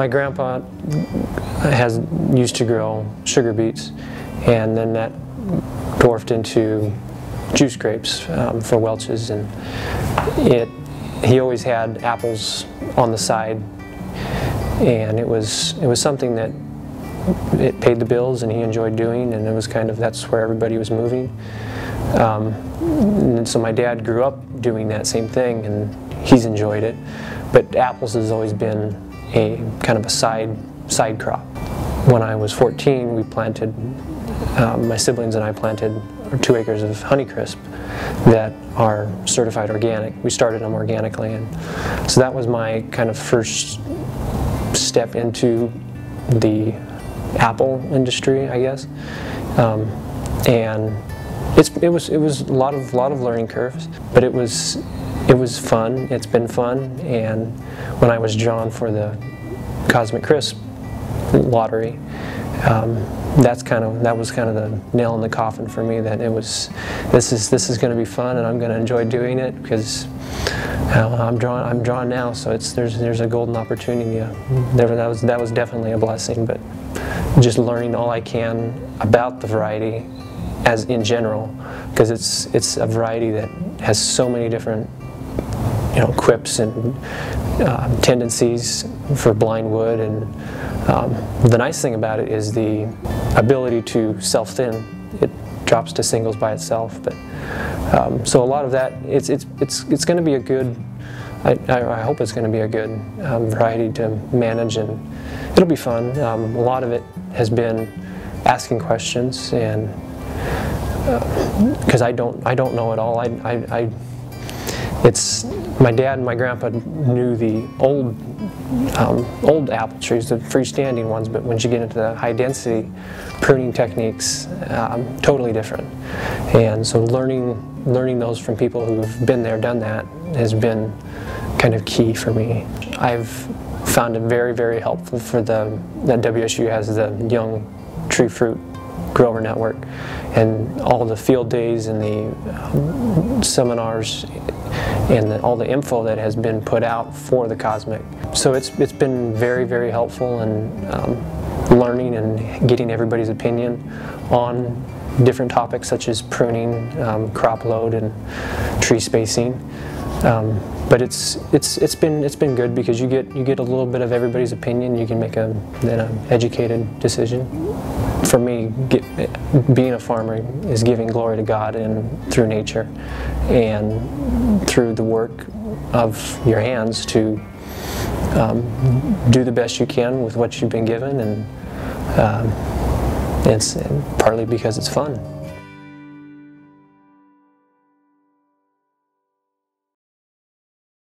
My grandpa used to grow sugar beets, and then that dwarfed into juice grapes for Welch's, and he always had apples on the side, and it was something that it paid the bills and he enjoyed doing, and it was that's where everybody was moving. And so my dad grew up doing that same thing, and he's enjoyed it, but apples has always been a kind of a side crop. When I was 14, we planted, my siblings and I planted 2 acres of Honeycrisp that are certified organic. We started them organically, and so that was my kind of first step into the apple industry, I guess. And it was a lot of learning curves, but it was fun. It's been fun. And when I was drawn for the Cosmic Crisp lottery, that was kind of the nail in the coffin for me, that this is going to be fun, and I'm going to enjoy doing it, because I'm drawn now. So there's a golden opportunity. That was definitely a blessing. But just learning all I can about the variety as in general, because it's a variety that has so many different quips and tendencies for blind wood, and the nice thing about it is the ability to self-thin. It drops to singles by itself, but so a lot of that, it's going to be a good, I hope it's going to be a good variety to manage, and it'll be fun. A lot of it has been asking questions, and because I don't know it all. My dad and my grandpa knew the old apple trees, the freestanding ones, but once you get into the high density pruning techniques, totally different. And so learning those from people who've been there, done that, has been kind of key for me. I've found it very, very helpful for that WSU has the Young Tree Fruit Grower Network, and all the field days and the seminars and all the info that has been put out for the Cosmic. So it's been very, very helpful in learning and getting everybody's opinion on different topics such as pruning, crop load, and tree spacing. But it's been good, because you get a little bit of everybody's opinion. You can make an educated decision. For me, being a farmer is giving glory to God and through nature, and through the work of your hands to do the best you can with what you've been given, and it's partly because it's fun.